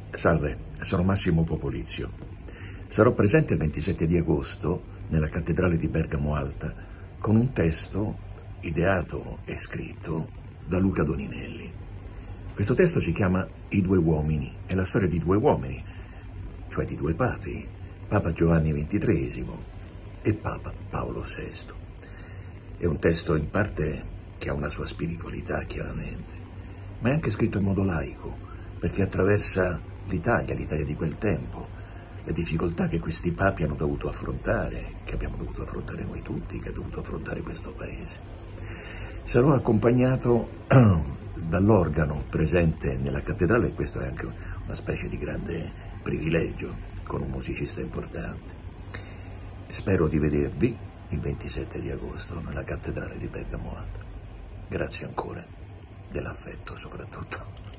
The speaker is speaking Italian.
Salve, sono Massimo Popolizio. Sarò presente il 27 di agosto nella cattedrale di Bergamo Alta con un testo ideato e scritto da Luca Doninelli. Questo testo si chiama I due uomini, è la storia di due uomini, cioè di due papi, Papa Giovanni XXIII e Papa Paolo VI. È un testo in parte che ha una sua spiritualità, chiaramente, ma è anche scritto in modo laico, perché attraversa l'Italia di quel tempo, le difficoltà che questi papi hanno dovuto affrontare, che abbiamo dovuto affrontare noi tutti, che ha dovuto affrontare questo paese. Sarò accompagnato dall'organo presente nella cattedrale, e questo è anche una specie di grande privilegio, con un musicista importante. Spero di vedervi il 27 di agosto nella cattedrale di Bergamo Alta. Grazie ancora, dell'affetto soprattutto.